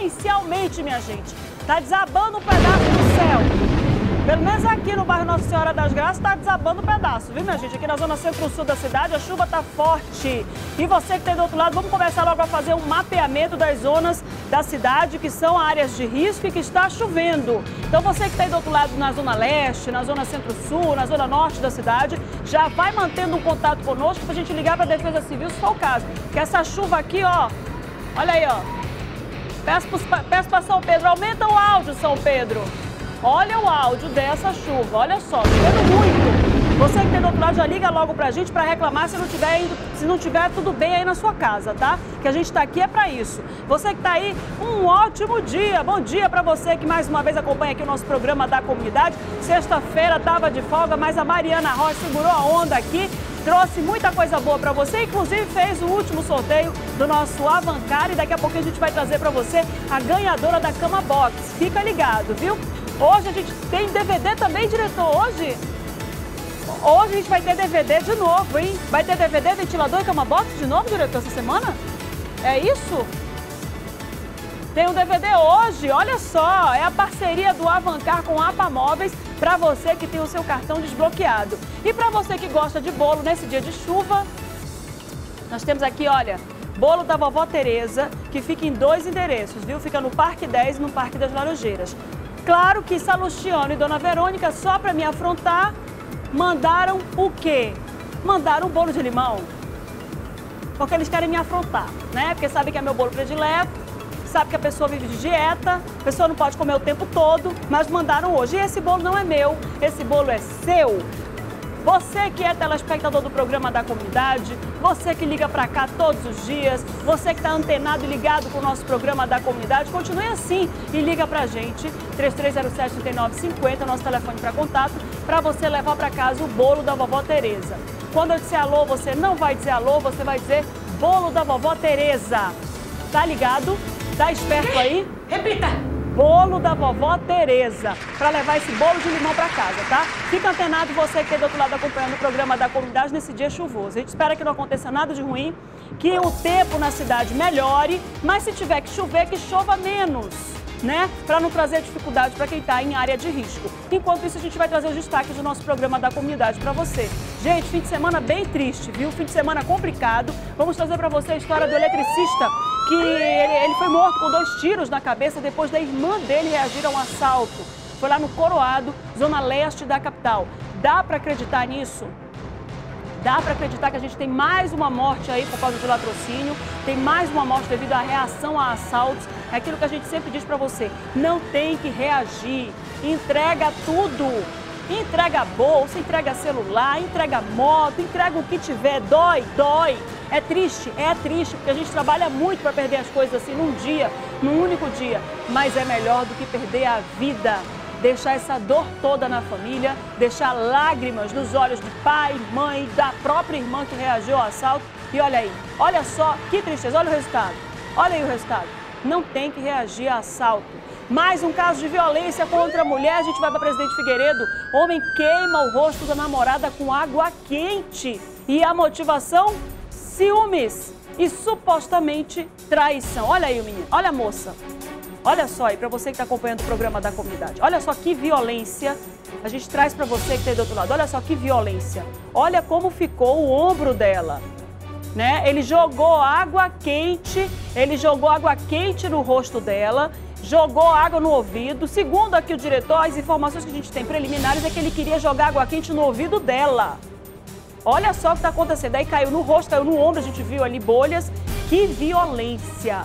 torrencialmente, minha gente. Tá desabando um pedaço do céu. Pelo menos aqui no bairro Nossa Senhora das Graças está desabando um pedaço, viu, minha gente? Aqui na zona centro-sul da cidade a chuva está forte. E você que está do outro lado, vamos começar logo a fazer um mapeamento das zonas da cidade que são áreas de risco e que está chovendo. Então você que está aí do outro lado na zona leste, na zona centro-sul, na zona norte da cidade, já vai mantendo um contato conosco para a gente ligar para a Defesa Civil se for o caso. Que essa chuva aqui, ó, olha aí, ó. Peço para São Pedro, aumenta o áudio, São Pedro. Olha o áudio dessa chuva, olha só, chovendo muito. Você que tem do outro lado já liga logo pra gente para reclamar se não tiver tudo bem aí na sua casa, tá? Que a gente tá aqui é para isso. Você que tá aí, um ótimo dia. Bom dia para você que mais uma vez acompanha aqui o nosso programa da comunidade. Sexta-feira tava de folga, mas a Mariana Rocha segurou a onda aqui. Trouxe muita coisa boa para você, inclusive fez o último sorteio do nosso Avancar e daqui a pouco a gente vai trazer para você a ganhadora da Cama Box. Fica ligado, viu? Hoje a gente tem DVD também, diretor, hoje a gente vai ter DVD de novo, hein? Vai ter DVD, ventilador e Cama Box de novo, diretor, essa semana? É isso? Tem um DVD hoje, olha só, é a parceria do Avancar com a APA Móveis para você que tem o seu cartão desbloqueado. E para você que gosta de bolo nesse dia de chuva, nós temos aqui, olha, bolo da Vovó Tereza, que fica em 2 endereços, viu? Fica no Parque 10 e no Parque das Laranjeiras. Claro que Salustiano e Dona Verônica, só para me afrontar, mandaram o quê? Mandaram um bolo de limão. Porque eles querem me afrontar, né? Porque sabem que é meu bolo predileto, sabe que a pessoa vive de dieta, a pessoa não pode comer o tempo todo, mas mandaram hoje. E esse bolo não é meu, esse bolo é seu. Você que é telespectador do programa da comunidade, você que liga pra cá todos os dias, você que está antenado e ligado com o nosso programa da comunidade, continue assim e liga pra gente, 3307-3950, nosso telefone para contato, para você levar para casa o bolo da Vovó Tereza. Quando eu disser alô, você não vai dizer alô, você vai dizer bolo da Vovó Tereza. Tá ligado? Tá esperto aí? Repita! Bolo da Vovó Tereza, para levar esse bolo de limão para casa, tá? Fica antenado você que é do outro lado acompanhando o programa da comunidade nesse dia chuvoso. A gente espera que não aconteça nada de ruim, que o tempo na cidade melhore, mas se tiver que chover, que chova menos, né? Para não trazer dificuldade para quem está em área de risco. Enquanto isso, a gente vai trazer os destaques do nosso programa da comunidade para você. Gente, fim de semana bem triste, viu? Fim de semana complicado. Vamos trazer para você a história do eletricista, que ele foi morto com 2 tiros na cabeça depois da irmã dele reagir a um assalto. Foi lá no Coroado, zona leste da capital. Dá para acreditar nisso? Dá para acreditar que a gente tem mais uma morte aí por causa de latrocínio, tem mais uma morte devido à reação a assaltos. É aquilo que a gente sempre diz para você, não tem que reagir, entrega tudo. Entrega bolsa, entrega celular, entrega moto, entrega o que tiver, dói. É triste, porque a gente trabalha muito para perder as coisas assim num dia, num único dia. Mas é melhor do que perder a vida. Deixar essa dor toda na família, deixar lágrimas nos olhos de pai, mãe, da própria irmã que reagiu ao assalto. E olha aí, olha só que tristeza, olha o resultado. Olha aí o resultado. Não tem que reagir a assalto. Mais um caso de violência contra a mulher, a gente vai para Presidente Figueiredo. Homem queima o rosto da namorada com água quente. E a motivação? Ciúmes e supostamente traição. Olha aí o menino, olha a moça. Olha só aí, para você que está acompanhando o programa da comunidade. Olha só que violência a gente traz para você que está aí do outro lado. Olha só que violência. Olha como ficou o ombro dela. Né? Ele jogou água quente no rosto dela, jogou água no ouvido. Segundo aqui o diretor, as informações que a gente tem preliminares é que ele queria jogar água quente no ouvido dela. Olha só o que está acontecendo. Aí caiu no rosto, caiu no ombro, a gente viu ali bolhas. Que violência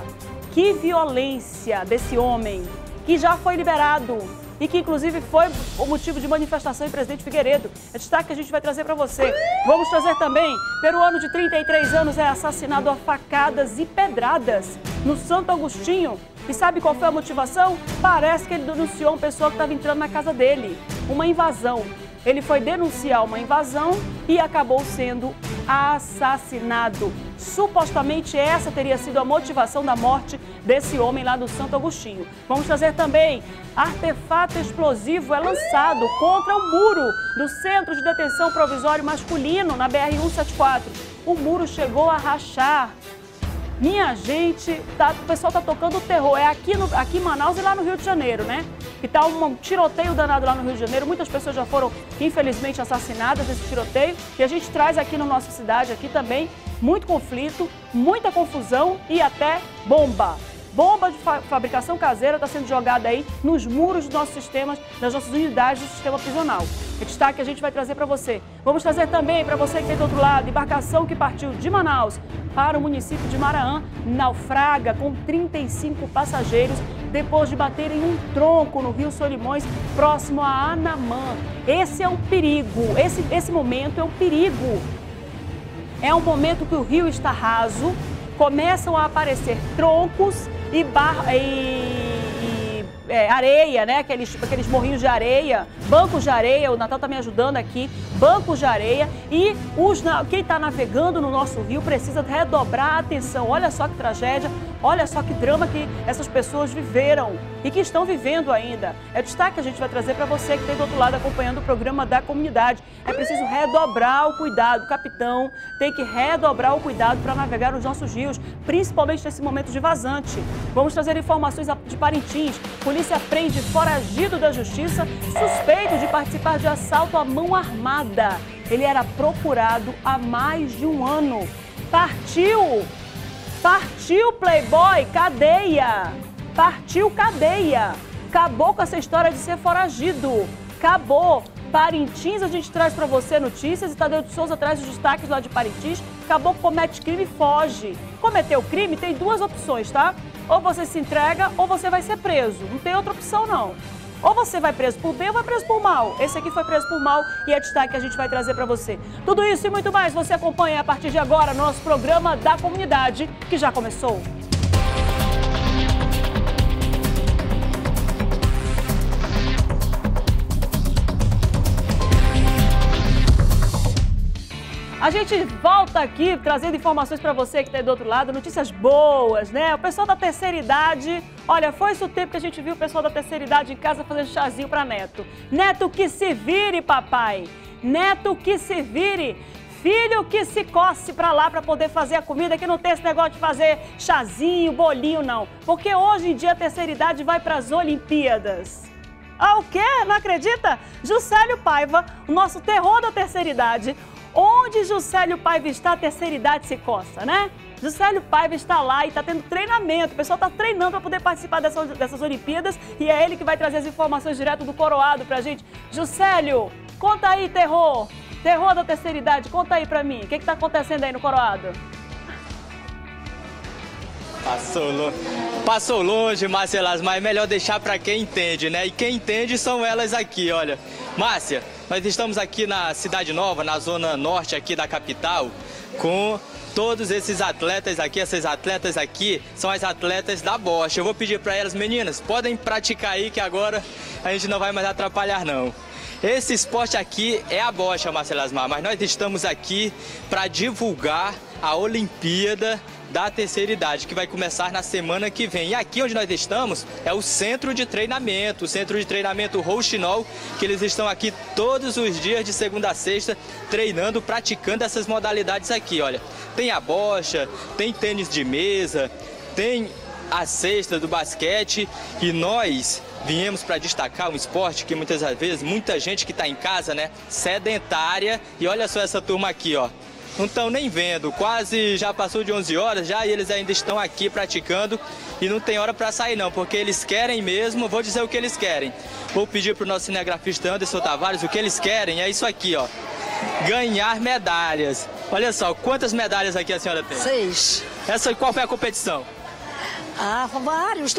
desse homem, que já foi liberado e que inclusive foi o motivo de manifestação em Presidente Figueiredo. É destaque que a gente vai trazer para você. Vamos trazer também, peruano de 33 anos é assassinado a facadas e pedradas no Santo Agostinho. E sabe qual foi a motivação? Parece que ele denunciou uma pessoa que estava entrando na casa dele, uma invasão. Ele foi denunciar uma invasão e acabou sendo assassinado. Supostamente essa teria sido a motivação da morte desse homem lá do Santo Agostinho. Vamos trazer também, artefato explosivo é lançado contra o muro do Centro de Detenção Provisório Masculino na BR-174. O muro chegou a rachar. Minha gente, o pessoal tá tocando o terror. É aqui em Manaus e lá no Rio de Janeiro, né? Que tá um tiroteio danado lá no Rio de Janeiro. Muitas pessoas já foram, infelizmente, assassinadas nesse tiroteio. E a gente traz aqui na nossa cidade, aqui também, muito conflito, muita confusão e até bomba. Bomba de fabricação caseira está sendo jogada aí nos muros dos nossos sistemas, das nossas unidades do sistema prisional. É destaque que a gente vai trazer para você. Vamos trazer também para você que tem do outro lado, embarcação que partiu de Manaus para o município de Maraã, naufraga com 35 passageiros depois de baterem um tronco no Rio Solimões, próximo a Anamã. Esse é um perigo, esse momento é um perigo. É um momento que o rio está raso, começam a aparecer troncos e areia, né? Aqueles morrinhos de areia, bancos de areia, o Natal está me ajudando aqui, bancos de areia e quem está navegando no nosso rio precisa redobrar a atenção. Olha só que tragédia, olha só que drama que essas pessoas viveram e que estão vivendo ainda. É o destaque que a gente vai trazer para você que tem do outro lado acompanhando o programa da comunidade. É preciso redobrar o cuidado, o capitão tem que redobrar o cuidado para navegar nos nossos rios, principalmente nesse momento de vazante. Vamos trazer informações de Parintins. Polícia prende foragido da justiça, suspeito de participar de assalto à mão armada. Ele era procurado há mais de um ano. Partiu Playboy, cadeia. Partiu cadeia. Acabou com essa história de ser foragido. Acabou. Parintins, a gente traz para você notícias e Tadeu de Souza traz os destaques lá de Parintins. Acabou, comete crime e foge. Cometeu crime, tem duas opções, tá? Ou você se entrega ou você vai ser preso. Não tem outra opção, não. Ou você vai preso por bem ou vai preso por mal. Esse aqui foi preso por mal e é destaque que a gente vai trazer para você. Tudo isso e muito mais você acompanha a partir de agora no nosso programa da comunidade, que já começou. A gente volta aqui trazendo informações para você que está do outro lado, notícias boas, né? O pessoal da terceira idade, olha, foi esse o tempo que a gente viu o pessoal da terceira idade em casa fazendo chazinho para neto. Neto que se vire, papai. Neto que se vire. Filho que se coce para lá para poder fazer a comida, que não tem esse negócio de fazer chazinho, bolinho, não. Porque hoje em dia a terceira idade vai para as Olimpíadas. Ah, o quê? Não acredita? Juscelio Paiva, o nosso terror da terceira idade. Onde Juscelio Paiva está, a terceira idade se coça, né? Juscelio Paiva está lá e está tendo treinamento. O pessoal está treinando para poder participar dessas Olimpíadas e é ele que vai trazer as informações direto do Coroado pra gente. Juscelio, conta aí, terror. Terror da terceira idade, conta aí pra mim. O que está acontecendo aí no Coroado? Passou longe, Márcia Elas, mas é melhor deixar para quem entende, né? E quem entende são elas aqui, olha. Márcia, nós estamos aqui na Cidade Nova, na zona norte aqui da capital, com todos esses atletas aqui. Essas atletas aqui são as atletas da bocha. Eu vou pedir para elas, meninas, podem praticar aí que agora a gente não vai mais atrapalhar, não. Esse esporte aqui é a bocha, Márcia Lasmar, mas nós estamos aqui para divulgar a Olimpíada da terceira idade, que vai começar na semana que vem. E aqui onde nós estamos é o centro de treinamento, Rouxinol, que eles estão aqui todos os dias de segunda a sexta, treinando, praticando essas modalidades aqui, olha. Tem a bocha, tem tênis de mesa, tem a cesta do basquete e nós viemos para destacar um esporte que muitas vezes, muita gente que está em casa, né, sedentária, e olha só essa turma aqui, ó. Não estão nem vendo, quase já passou de 11 horas já e eles ainda estão aqui praticando e não tem hora para sair não, porque eles querem mesmo, vou dizer o que eles querem. Vou pedir para o nosso cinegrafista Anderson Tavares, o que eles querem é isso aqui, ó, ganhar medalhas. Olha só, quantas medalhas aqui a senhora tem? 6. Essa, qual foi a competição? Ah, vários.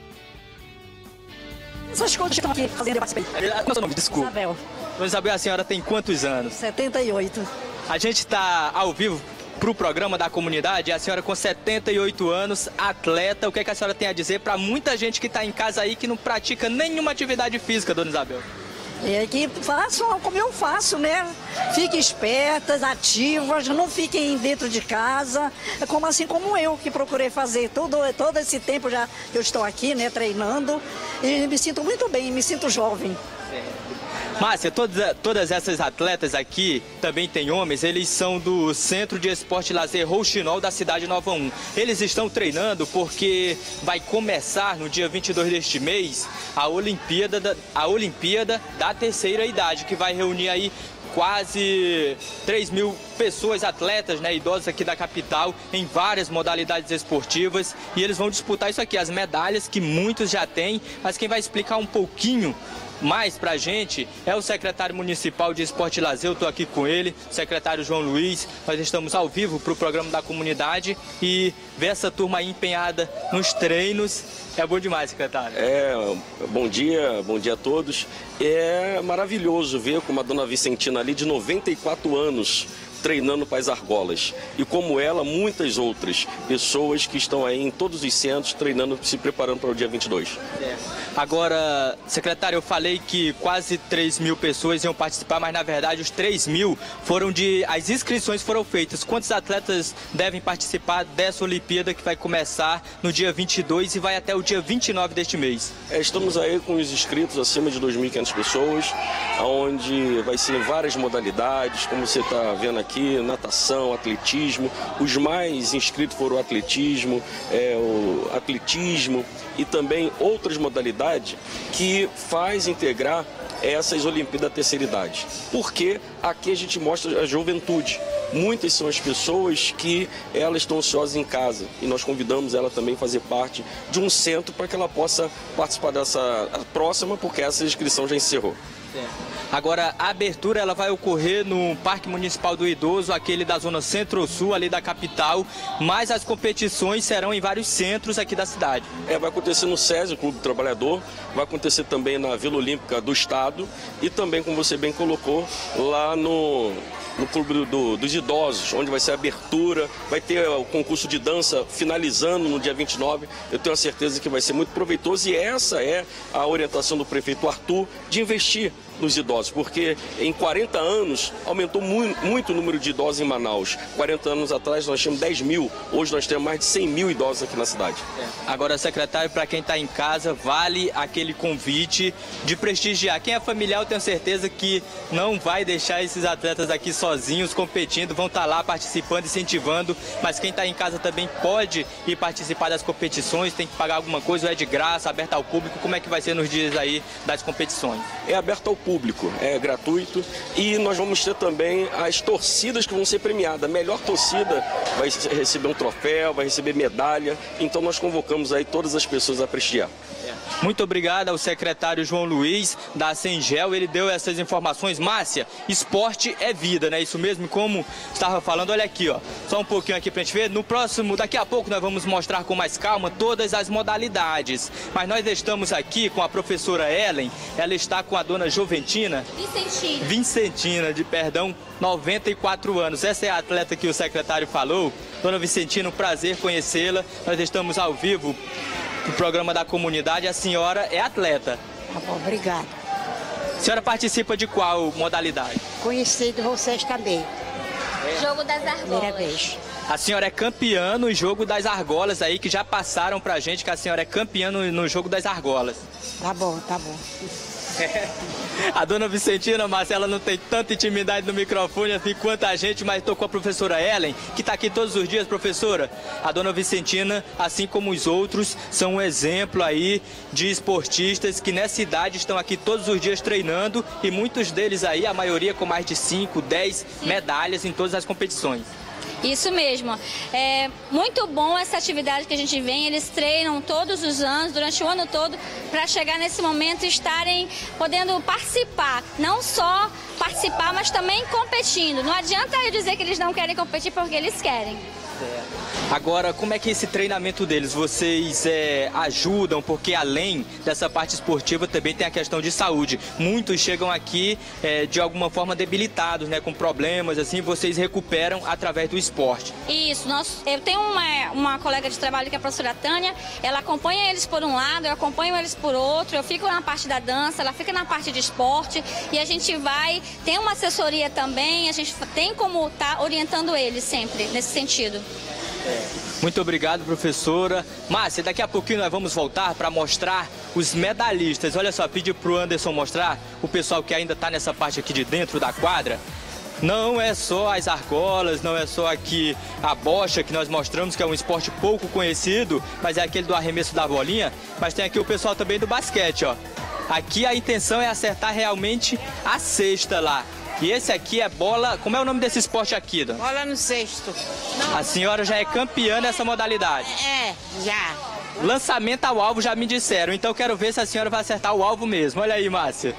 Essas coisas que estão aqui fazendo, eu participei. Qual é o seu nome? Desculpa. Isabel. Dona Isabel, a senhora tem quantos anos? 78. A gente está ao vivo para o programa da comunidade, a senhora com 78 anos, atleta. O que é que a senhora tem a dizer para muita gente que está em casa aí que não pratica nenhuma atividade física, Dona Isabel? É que façam como eu faço, né? Fiquem espertas, ativas, não fiquem dentro de casa, assim como eu, que procurei fazer todo esse tempo já que eu estou aqui, né, treinando, e me sinto muito bem, me sinto jovem. Márcia, todas essas atletas aqui, também tem homens, eles são do Centro de Esporte e Lazer Rouxinol da Cidade Nova 1. Eles estão treinando porque vai começar no dia 22 deste mês a Olimpíada da terceira idade, que vai reunir aí quase 3.000 pessoas, atletas, né, idosos aqui da capital, em várias modalidades esportivas. E eles vão disputar isso aqui, as medalhas que muitos já têm, mas quem vai explicar um pouquinho mais pra gente é o secretário municipal de Esporte e Lazer. Eu tô aqui com ele, o secretário João Luiz. Nós estamos ao vivo pro programa da comunidade e ver essa turma aí empenhada nos treinos é bom demais, secretário. Bom dia a todos. É maravilhoso ver como a dona Vicentina ali, de 94 anos, treinando para as argolas. E como ela, muitas outras pessoas que estão aí em todos os centros treinando, se preparando para o dia 22. Agora, secretário, eu falei que quase 3.000 pessoas iam participar, mas na verdade os 3.000 as inscrições foram feitas. Quantos atletas devem participar dessa Olimpíada que vai começar no dia 22 e vai até o dia 29 deste mês? Estamos aí com os inscritos acima de 2.500 pessoas, onde vai ser em várias modalidades, como você está vendo aqui, natação, atletismo. Os mais inscritos foram o atletismo e também outras modalidades que faz integrar essas Olimpíadas da terceira idade. Porque aqui a gente mostra a juventude. Muitas são as pessoas que elas estão ansiosas em casa e nós convidamos ela também a fazer parte de um centro para que ela possa participar dessa próxima, porque essa inscrição já encerrou. Agora, a abertura ela vai ocorrer no Parque Municipal do Idoso, aquele da zona centro-sul, ali da capital, mas as competições serão em vários centros aqui da cidade. Vai acontecer no SESI, Clube do Trabalhador, vai acontecer também na Vila Olímpica do Estado e também, como você bem colocou, lá no Clube dos Idosos, onde vai ser a abertura, vai ter o concurso de dança finalizando no dia 29. Eu tenho a certeza que vai ser muito proveitoso e essa é a orientação do prefeito Arthur de investir nos idosos, porque em 40 anos aumentou muito o número de idosos em Manaus. 40 anos atrás nós tínhamos 10.000, hoje nós temos mais de 100.000 idosos aqui na cidade. Agora, secretário, para quem está em casa, vale aquele convite de prestigiar. Quem é familiar, eu tenho certeza que não vai deixar esses atletas aqui sozinhos competindo, vão estar lá participando, incentivando, mas quem está em casa também pode ir participar das competições, tem que pagar alguma coisa, ou é de graça, aberto ao público? Como é que vai ser nos dias aí das competições? É aberto ao público, é gratuito e nós vamos ter também as torcidas que vão ser premiadas. A melhor torcida vai receber um troféu, vai receber medalha, então nós convocamos aí todas as pessoas a prestigiar. Muito obrigado ao secretário João Luiz da Sengel, ele deu essas informações. Márcia, esporte é vida, né? Isso mesmo, como estava falando, olha aqui, ó, só um pouquinho aqui pra gente ver. No próximo, daqui a pouco nós vamos mostrar com mais calma todas as modalidades, mas nós estamos aqui com a professora Ellen, ela está com a dona Vicentina, 94 anos. Essa é a atleta que o secretário falou. Dona Vicentina, um prazer conhecê-la. Nós estamos ao vivo no programa da comunidade. A senhora é atleta. Tá bom, obrigada. A senhora participa de qual modalidade? Conhecido vocês também. Jogo das argolas. Primeira vez. A senhora é campeã no jogo das argolas aí, que já passaram pra gente que a senhora é campeã no jogo das argolas. Tá bom, tá bom. A dona Vicentina, Marcela, não tem tanta intimidade no microfone assim quanto a gente, mas estou com a professora Ellen, que está aqui todos os dias. Professora, a dona Vicentina, assim como os outros, são um exemplo aí de esportistas que nessa idade estão aqui todos os dias treinando e muitos deles aí, a maioria com mais de 5, 10 medalhas em todas as competições. Isso mesmo. É muito bom essa atividade que a gente vem. Eles treinam todos os anos, durante o ano todo, para chegar nesse momento e estarem podendo participar. Não só participar, mas também competindo. Não adianta eu dizer que eles não querem competir, porque eles querem. Agora, como é que é esse treinamento deles? Vocês ajudam, porque além dessa parte esportiva também tem a questão de saúde. Muitos chegam aqui de alguma forma debilitados, né, com problemas, assim, vocês recuperam através do esporte. Isso, eu tenho uma colega de trabalho que é a professora Tânia, ela acompanha eles por um lado, eu acompanho eles por outro, eu fico na parte da dança, ela fica na parte de esporte e a gente tem uma assessoria também, a gente tem como estar orientando eles sempre nesse sentido. Muito obrigado, professora. Márcia, daqui a pouquinho nós vamos voltar para mostrar os medalhistas. Olha só, pedir para o Anderson mostrar, o pessoal que ainda está nessa parte aqui de dentro da quadra. Não é só as argolas, não é só aqui a bocha que nós mostramos, que é um esporte pouco conhecido, mas é aquele do arremesso da bolinha, mas tem aqui o pessoal também do basquete, ó. Aqui a intenção é acertar realmente a cesta lá. E esse aqui é bola... Como é o nome desse esporte aqui, dona? Bola no cesto. A senhora já é campeã nessa modalidade. É, já. Lançamento ao alvo já me disseram, então quero ver se a senhora vai acertar o alvo mesmo. Olha aí, Márcia.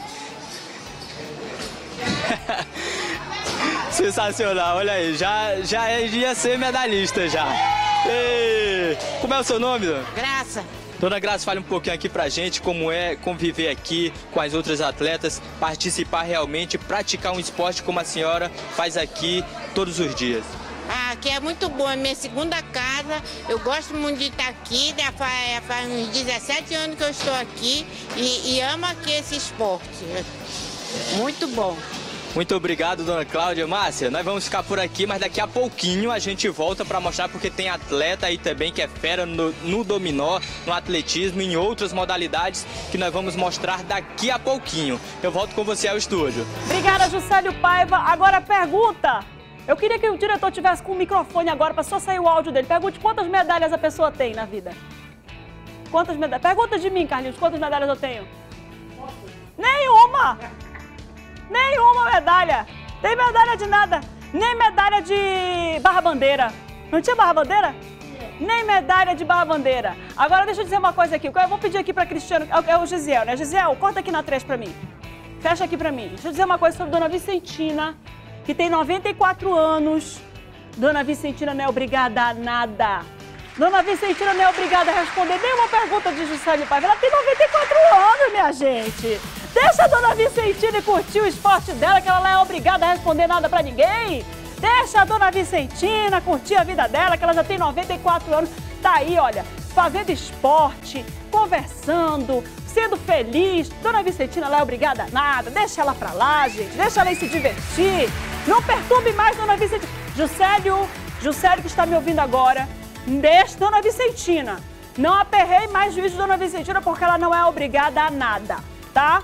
Sensacional, olha aí, já ia ser medalhista já. Ei, como é o seu nome, dona? Graça. Dona Graça, fale um pouquinho aqui pra gente como é conviver aqui com as outras atletas, participar realmente, praticar um esporte como a senhora faz aqui todos os dias. Aqui é muito bom, é minha segunda casa, eu gosto muito de estar aqui, né? Faz uns 17 anos que eu estou aqui e amo aqui esse esporte. Muito bom. Muito obrigado, dona Cláudia. Márcia, nós vamos ficar por aqui, mas daqui a pouquinho a gente volta para mostrar, porque tem atleta aí também que é fera no dominó, no atletismo, em outras modalidades que nós vamos mostrar daqui a pouquinho. Eu volto com você ao estúdio. Obrigada, Juscelio Paiva. Agora pergunta. Eu queria que o diretor tivesse com o microfone agora para só sair o áudio dele. Pergunte quantas medalhas a pessoa tem na vida. Quantas medalhas? Pergunta de mim, Carlinhos, quantas medalhas eu tenho? Nenhuma! Nenhuma medalha. Tem medalha de nada. Nem medalha de barra-bandeira. Não tinha barra-bandeira? Nem medalha de barra-bandeira. Agora deixa eu dizer uma coisa aqui. Eu vou pedir aqui para Cristiano. É o Gisel, né? Gisel, corta aqui na 3 para mim. Fecha aqui para mim. Deixa eu dizer uma coisa sobre Dona Vicentina, que tem 94 anos. Dona Vicentina não é obrigada a nada. Dona Vicentina não é obrigada a responder nenhuma pergunta de Juscelio Paiva. Ela tem 94 anos, minha gente. Deixa a Dona Vicentina curtir o esporte dela, que ela não é obrigada a responder nada pra ninguém. Deixa a Dona Vicentina curtir a vida dela, que ela já tem 94 anos. Tá aí, olha, fazendo esporte, conversando, sendo feliz. Dona Vicentina não é obrigada a nada. Deixa ela pra lá, gente. Deixa ela ir se divertir. Não perturbe mais Dona Vicentina. Juscelio que está me ouvindo agora, deixa Dona Vicentina. Não aperrei mais juízo de Dona Vicentina, porque ela não é obrigada a nada, tá?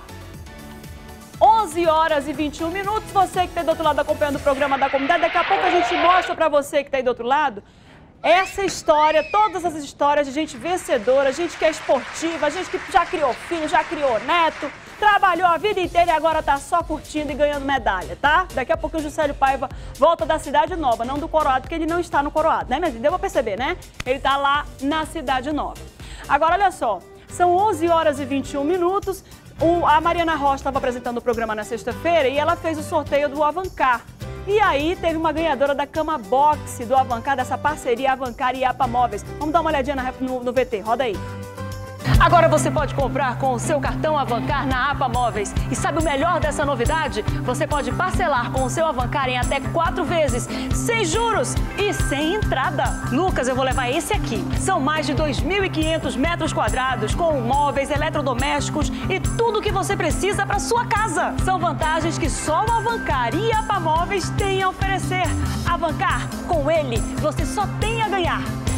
11 horas e 21 minutos, você que está aí do outro lado acompanhando o programa da comunidade, daqui a pouco a gente mostra para você que está aí do outro lado essa história, todas essas histórias de gente vencedora, gente que é esportiva, gente que já criou filho, já criou neto, trabalhou a vida inteira e agora está só curtindo e ganhando medalha, tá? Daqui a pouco o Juscelio Paiva volta da Cidade Nova, não do Coroado, porque ele não está no Coroado, né? Deu para perceber, né? Ele está lá na Cidade Nova. Agora, olha só, são 11 horas e 21 minutos, a Mariana Rocha estava apresentando o programa na sexta-feira e ela fez o sorteio do Avancar. E aí teve uma ganhadora da cama boxe do Avancar, dessa parceria Avancar e APA Móveis. Vamos dar uma olhadinha no VT, roda aí. Agora você pode comprar com o seu cartão Avancar na APA Móveis. E sabe o melhor dessa novidade? Você pode parcelar com o seu Avancar em até 4 vezes, sem juros e sem entrada. Lucas, eu vou levar esse aqui. São mais de 2.500 metros quadrados com móveis, eletrodomésticos e tudo o que você precisa para sua casa. São vantagens que só o Avancar e a APA Móveis têm a oferecer. Avancar, com ele, você só tem a ganhar.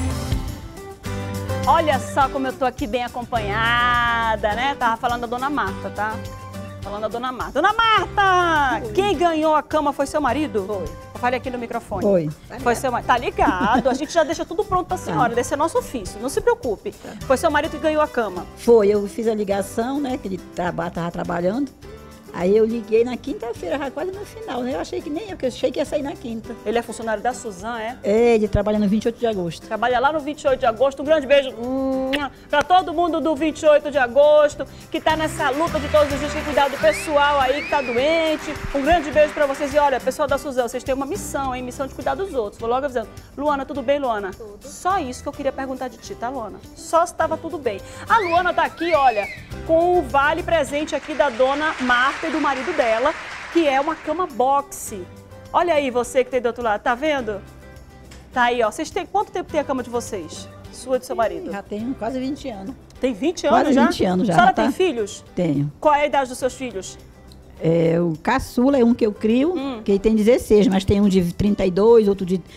Olha só como eu tô aqui bem acompanhada, né? Tava falando da Dona Marta, tá? Falando da Dona Marta. Dona Marta! Foi. Quem ganhou a cama foi seu marido? Foi. Eu falei aqui no microfone. Foi. Foi seu marido. Tá ligado? A gente já deixa tudo pronto pra senhora. Desse é nosso ofício. Não se preocupe. Foi seu marido que ganhou a cama. Foi. Eu fiz a ligação, né? Que ele tava trabalhando. Aí eu liguei na quinta-feira, já quase no final, né? Eu achei que nem eu, porque eu achei que ia sair na quinta. Ele é funcionário da Suzan, é? É, ele trabalha no 28 de agosto. Trabalha lá no 28 de agosto. Um grande beijo pra todo mundo do 28 de agosto, que tá nessa luta de todos os dias, que cuidar do pessoal aí que tá doente. Um grande beijo pra vocês. E olha, pessoal da Suzan, vocês têm uma missão, hein? Missão de cuidar dos outros. Vou logo avisando. Luana, tudo bem, Luana? Tudo. Só isso que eu queria perguntar de ti, tá, Luana? Só se tava tudo bem. A Luana tá aqui, olha, com o vale presente aqui da Dona Marta e do marido dela, que é uma cama boxe. Olha aí você que tem do outro lado, tá vendo? Tá aí, ó. Vocês têm quanto tempo tem a cama de vocês? Sua e do seu marido? Já tenho quase 20 anos. Tem 20 anos quase já? 20 anos já. A senhora tá? tem filhos? Tenho. Qual é a idade dos seus filhos? O caçula é um que eu crio, que tem 16, mas tem um de 32, outro de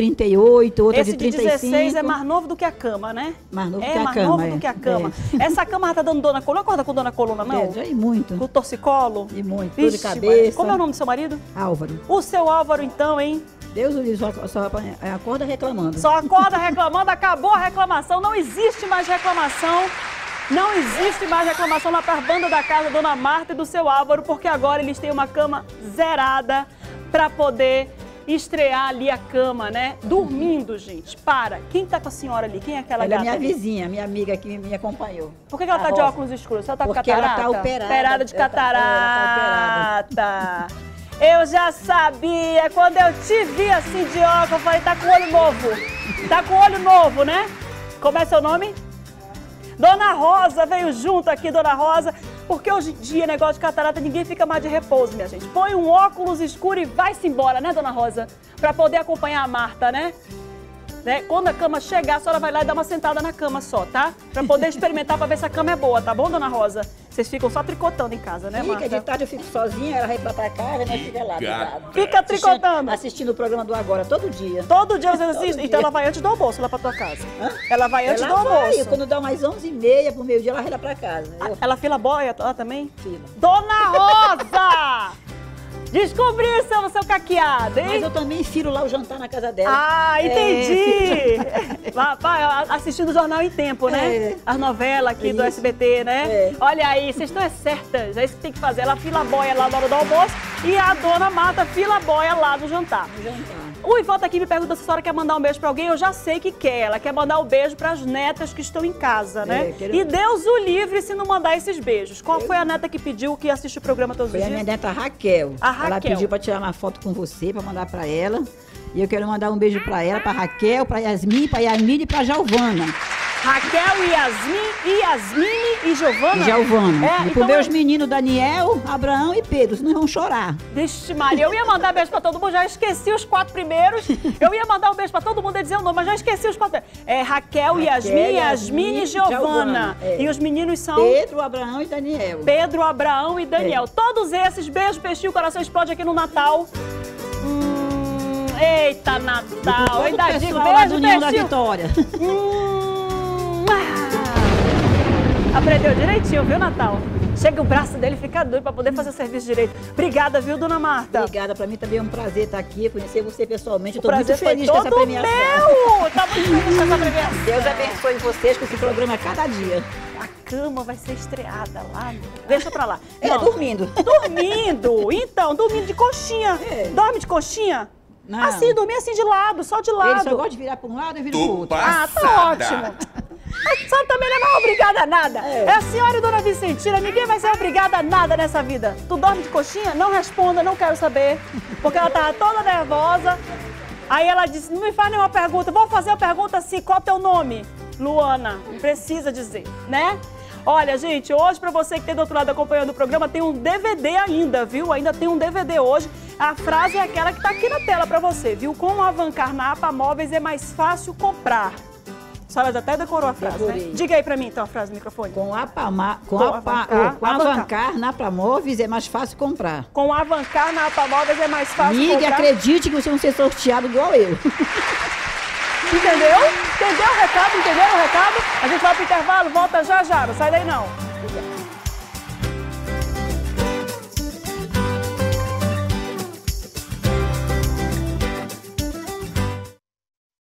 38, outro Esse de 35. Esse de 16 é mais novo do que a cama, né? Mais novo que a cama. Mais novo do que a cama. Essa cama já tá dando dor na coluna? Acorda com dor na coluna, não? Já e muito. Com torcicolo? E muito. Vixe, Dor de cabeça. Maria. Como é o nome do seu marido? Álvaro. O seu Álvaro, então, hein? Deus o livre, só acorda reclamando. Só acorda reclamando, acabou a reclamação, não existe mais reclamação. Não existe mais reclamação lá para a banda da casa, Dona Marta e do seu Álvaro, porque agora eles têm uma cama zerada para poder estrear ali a cama, né? Dormindo, gente. Para. Quem tá com a senhora ali? Quem é aquela ela gata? Ela é minha ali? vizinha, minha amiga que me acompanhou. Por que ela tá de óculos escuros? Ela tá com porque catarata? Ela tá operada. Operada de catarata. Tá operada. Eu já sabia. Quando eu te vi assim de óculos, eu falei, tá com olho novo. Tá com olho novo, né? Como é seu nome? Dona Rosa veio junto aqui, Dona Rosa, porque hoje em dia, negócio de catarata, ninguém fica mais de repouso, minha gente. Põe um óculos escuro e vai-se embora, né, Dona Rosa? Pra poder acompanhar a Marta, né? Quando a cama chegar, a senhora vai lá e dá uma sentada na cama só, tá? Pra poder experimentar, pra ver se a cama é boa, tá bom, Dona Rosa? Vocês ficam só tricotando em casa, né, Marta? De tarde eu fico sozinha, ela vai pra casa, né? Fica lá. Fica tricotando. Assistindo o programa do Agora, todo dia. Todo dia você assiste? Então ela vai antes do almoço lá pra tua casa. Hã? Ela vai antes do almoço. Quando dá umas 11h30 pro meio-dia, ela vai lá pra casa. Ela fila boia lá também? Fila. Dona Rosa! Descobri seu caqueado, hein? Mas eu também filo lá o jantar na casa dela. Ah, entendi! Assistindo o Jornal em Tempo, né? As novelas aqui do SBT, né? Olha aí, vocês estão certas. É isso que tem que fazer. Ela fila a boia lá na hora do almoço e a dona Marta fila a boia lá no jantar. O Ivan tá aqui me pergunta se a senhora quer mandar um beijo pra alguém. Eu já sei que quer. Ela quer mandar um beijo pras netas que estão em casa, né? E Deus o livre se não mandar esses beijos. Qual foi a neta que pediu que assiste o programa todos os dias? Foi a minha neta Raquel. A Raquel. Ela pediu pra tirar uma foto com você, pra mandar pra ela. E eu quero mandar um beijo pra ela, pra Raquel, pra Yasmin, pra Yamile e pra Giovana. Raquel, Yasmine e Giovana? Giovana. E pro meus meninos Daniel, Abraão e Pedro, senão vão chorar. Vixe, Maria, eu ia mandar beijo pra todo mundo, já esqueci os 4 primeiros. Eu ia mandar um beijo pra todo mundo e dizer o nome, mas já esqueci os 4 primeiros. Raquel, Yasmine e Giovana. E os meninos são? Pedro, Abraão e Daniel. Pedro, Abraão e Daniel. Todos esses, beijo, peixinho, o coração explode aqui no Natal. Eita, Natal. Ainda digo, beijo, peixinho. Da Vitória. Aprendeu direitinho, viu, Natal? Chega o braço dele e fica doido pra poder fazer o serviço direito. Obrigada, viu, Dona Marta? Obrigada, pra mim também é um prazer estar aqui, conhecer você pessoalmente. Eu tô muito feliz com essa premiação. Tá muito feliz com essa premiação. Deus abençoe vocês com esse programa a cada dia. A cama vai ser estreada lá. Deixa pra lá. Dormindo. Dormindo? Então, dormindo de coxinha. Dorme de coxinha? Não. Assim, dormir assim de lado, só de lado. Ele só gosta de virar pra um lado e vira pro outro. Ah, tá ótimo. A senhora também não é mais obrigada a nada. É a senhora e Dona Vicentina, ninguém vai ser obrigada a nada nessa vida. Tu dorme de coxinha? Não responda, não quero saber. Porque ela tava toda nervosa. Aí ela disse, não me faz nenhuma pergunta. Vou fazer a pergunta assim, qual é o teu nome? Luana, não precisa dizer, né? Olha, gente, hoje pra você que tem do outro lado acompanhando o programa, tem um DVD ainda, viu? Ainda tem um DVD hoje. A frase é aquela que tá aqui na tela pra você, viu? Com a Avancar na APA Móveis é mais fácil comprar. A senhora até decorou a frase, né? Diga aí pra mim, então, a frase no microfone. Com a Avancar na APA Móveis é mais fácil comprar. Com a Avancar na APA Móveis é mais fácil comprar. Amiga, acredite que vocês vão ser sorteados igual eu. Entendeu? Entendeu o recado? Entenderam o recado? A gente vai pro intervalo, volta já já, não sai daí não.